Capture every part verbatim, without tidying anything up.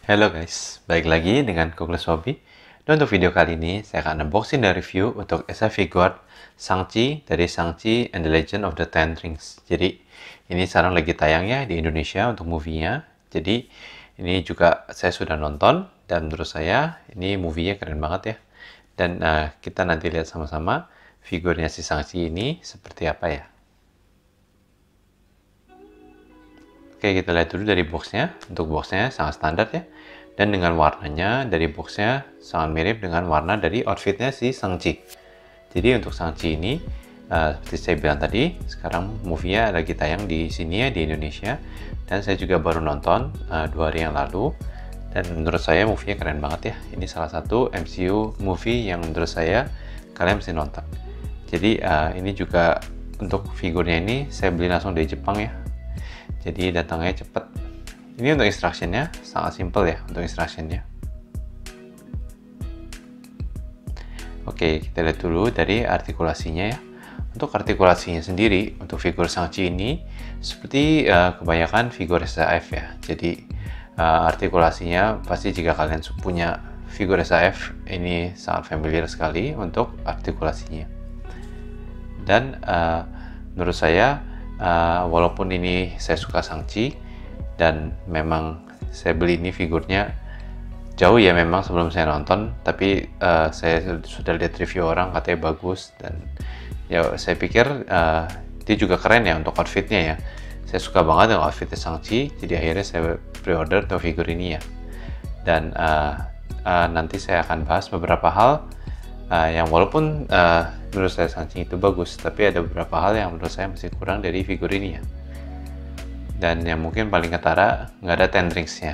Halo guys, balik lagi dengan Kugles Hobby. Dan untuk video kali ini, saya akan unboxing dan review untuk S F figure Shang-Chi dari Shang-Chi and the Legend of the Ten Rings. Jadi, ini sekarang lagi tayang ya di Indonesia untuk movie-nya. Jadi, ini juga saya sudah nonton, dan menurut saya ini movie-nya keren banget ya. Dan uh, kita nanti lihat sama-sama figurnya si Shang-Chi ini seperti apa ya. Oke, kita lihat dulu dari boxnya. Untuk boxnya sangat standar ya. Dan dengan warnanya dari boxnya sangat mirip dengan warna dari outfitnya si Shang-Chi. Jadi untuk Shang-Chi ini, uh, seperti saya bilang tadi, sekarang movie-nya lagi tayang di sini ya, di Indonesia. Dan saya juga baru nonton uh, dua hari yang lalu. Dan menurut saya movie-nya keren banget ya. Ini salah satu M C U movie yang menurut saya kalian mesti nonton. Jadi uh, ini juga untuk figurnya ini saya beli langsung dari Jepang ya. Jadi datangnya cepet. Ini untuk instructionnya sangat simple ya untuk instructionnya. Oke, kita lihat dulu dari artikulasinya ya. Untuk artikulasinya sendiri untuk figur Shang-Chi ini seperti uh, kebanyakan figur S A F ya. Jadi uh, artikulasinya pasti jika kalian punya figur S A F ini sangat familiar sekali untuk artikulasinya. Dan uh, menurut saya Uh, walaupun ini saya suka Shang-Chi dan memang saya beli ini figurnya jauh ya memang sebelum saya nonton, tapi uh, saya sudah lihat review orang katanya bagus dan ya saya pikir uh, dia juga keren ya untuk outfitnya ya. Saya suka banget dengan outfitnya Shang-Chi, jadi akhirnya saya pre-order untuk figur ini ya. Dan uh, uh, nanti saya akan bahas beberapa hal Uh, yang walaupun uh, menurut saya Shang-Chi itu bagus, tapi ada beberapa hal yang menurut saya masih kurang dari figur ini ya. Dan yang mungkin paling ketara nggak ada Ten Rings-nya.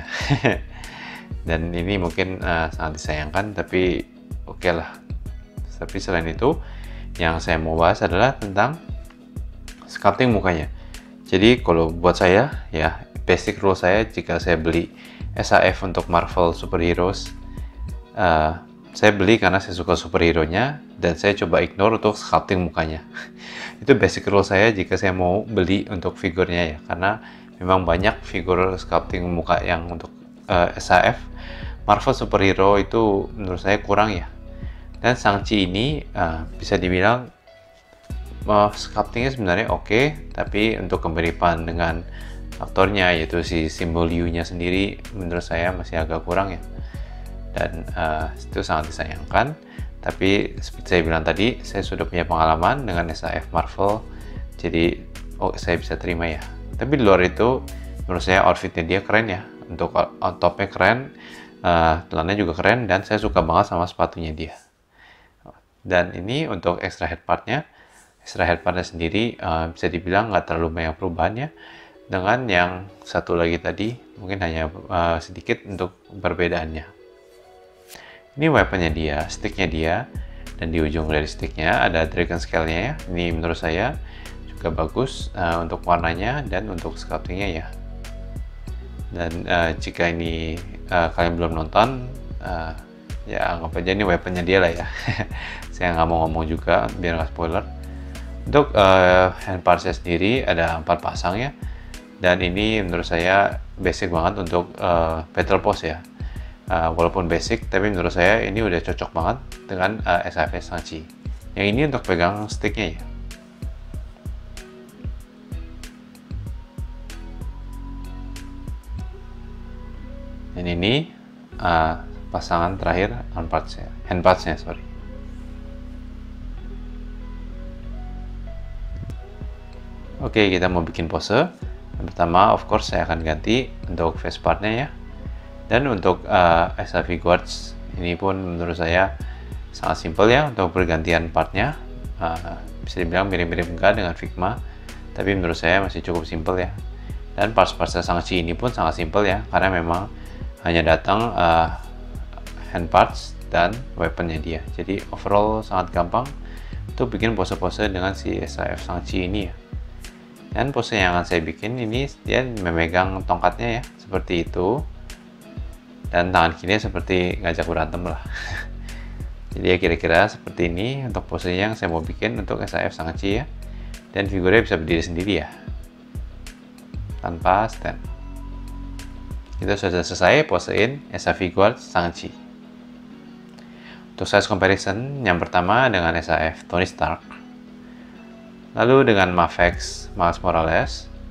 Dan ini mungkin uh, sangat disayangkan, tapi oke okay lah. Tapi selain itu, yang saya mau bahas adalah tentang sculpting mukanya. Jadi kalau buat saya ya, basic rule saya jika saya beli S A F untuk Marvel Superheroes, uh, saya beli karena saya suka superhero-nya dan saya coba ignore untuk sculpting mukanya. Itu basic rule saya jika saya mau beli untuk figurnya ya, karena memang banyak figur sculpting muka yang untuk uh, S A F Marvel superhero itu menurut saya kurang ya. Dan Shang-Chi ini uh, bisa dibilang uh, sculptingnya sebenarnya oke, okay, tapi untuk kemiripan dengan aktornya yaitu si simbol U-nya sendiri menurut saya masih agak kurang ya. Dan uh, itu sangat disayangkan, tapi seperti saya bilang tadi, saya sudah punya pengalaman dengan S A F Marvel, jadi oh saya bisa terima ya. Tapi di luar itu menurut saya outfitnya dia keren ya, untuk on topnya keren, uh, celananya juga keren, dan saya suka banget sama sepatunya dia. Dan ini untuk extra head partnya, extra head partnya sendiri uh, bisa dibilang nggak terlalu banyak perubahannya dengan yang satu lagi tadi, mungkin hanya uh, sedikit untuk perbedaannya. Ini weaponnya dia, sticknya dia, dan di ujung dari sticknya ada dragon scale-nya ya. Ini menurut saya juga bagus uh, untuk warnanya dan untuk sculptingnya ya. Dan uh, jika ini uh, kalian belum nonton, uh, ya anggap aja ini weaponnya dia lah ya. Saya nggak mau ngomong juga biar nggak spoiler. Untuk uh, hand parts-nya sendiri ada empat pasang ya. Dan ini menurut saya basic banget untuk uh, battle pose ya. Uh, walaupun basic, tapi menurut saya ini udah cocok banget dengan uh, S A F Shang-Chi. Yang ini untuk pegang sticknya ya. Dan ini uh, pasangan terakhir hand parts-nya, hand parts-nya sorry. Oke, kita mau bikin pose. Yang pertama, of course, saya akan ganti untuk face part-nya ya. Dan untuk uh, S A V Guards ini pun menurut saya sangat simpel ya untuk pergantian partnya. Uh, bisa dibilang mirip-mirip enggak dengan Figma, tapi menurut saya masih cukup simpel ya. Dan parts-parts Shang-Chi ini pun sangat simpel ya, karena memang hanya datang uh, hand parts dan weaponnya dia. Jadi overall sangat gampang untuk bikin pose-pose dengan si S A F Shang-Chi ini ya. Dan pose yang akan saya bikin ini dia memegang tongkatnya ya, seperti itu. Dan tangan kiri seperti ngajak berantem lah. Jadi ya kira-kira seperti ini untuk pose yang saya mau bikin untuk S A F Shang-Chi ya. Dan figurnya bisa berdiri sendiri ya, tanpa stand. Kita sudah selesai posein S A figure Shang-Chi. Untuk size comparison, yang pertama dengan S A F Tony Stark, lalu dengan Mafex Miles Morales,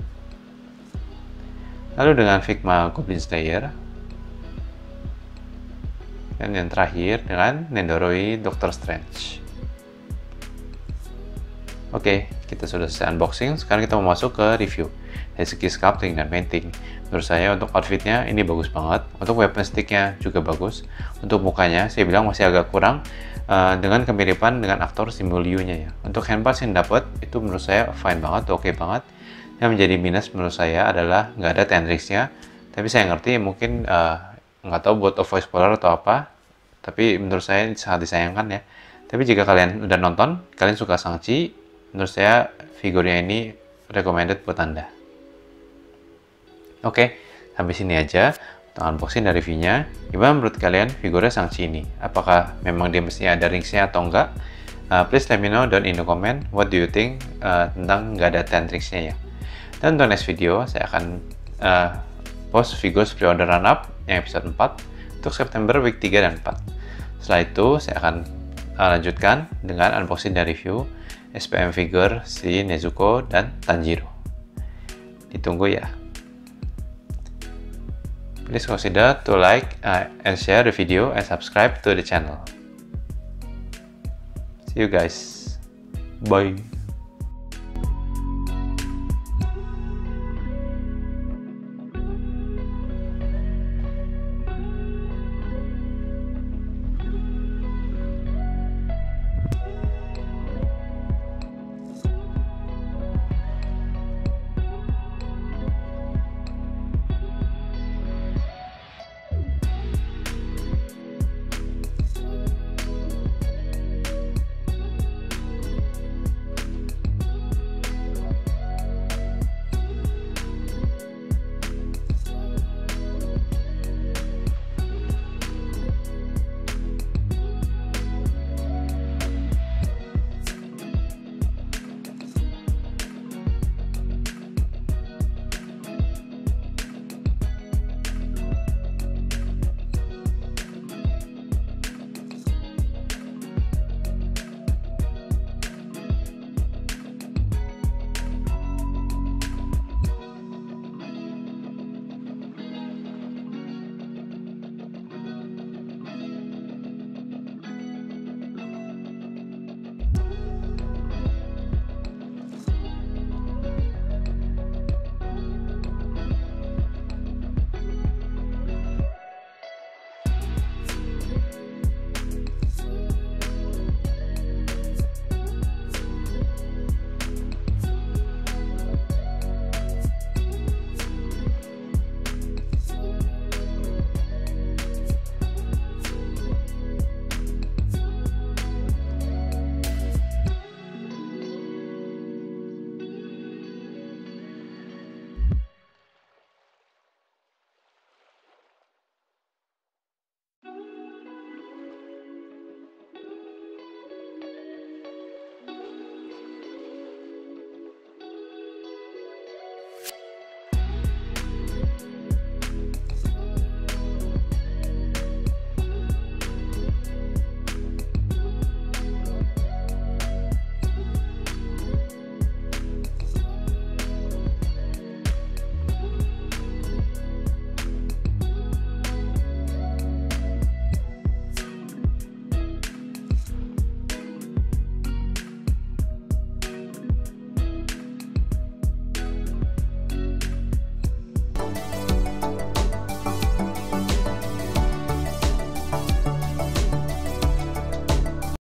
lalu dengan Figma Goblin Slayer, dan yang terakhir dengan Nendoroi Doctor Strange. Oke, kita sudah selesai unboxing. Sekarang kita mau masuk ke review dari segi sculpting dan painting. Menurut saya untuk outfitnya ini bagus banget. Untuk weapon sticknya juga bagus. Untuk mukanya saya bilang masih agak kurang uh, dengan kemiripan dengan aktor Simu Liu-nya ya. Untuk handparts yang dapat itu menurut saya fine banget, oke okay banget. Yang menjadi minus menurut saya adalah nggak ada Tendrix-nya. Tapi saya ngerti mungkin uh, nggak tahu buat voice spoiler atau apa. Tapi menurut saya sangat disayangkan ya. Tapi jika kalian udah nonton, kalian suka Shang-Chi, menurut saya figurnya ini recommended buat Anda. Oke, sampai sini aja untuk unboxing dan reviewnya. Gimana menurut kalian figurnya Shang-Chi ini? Apakah memang dia mesti ada ringsnya atau enggak? Uh, please let me know down in the comment. What do you think uh, tentang nggak ada Tendrix-nya ya? Dan untuk next video, saya akan uh, post figures pre-order run-up yang episode empat untuk September week tiga dan empat. Setelah itu, saya akan uh, lanjutkan dengan unboxing dan review S P M figure si Nezuko dan Tanjiro. Ditunggu ya. Please consider to like uh, and share the video and subscribe to the channel. See you guys. Bye.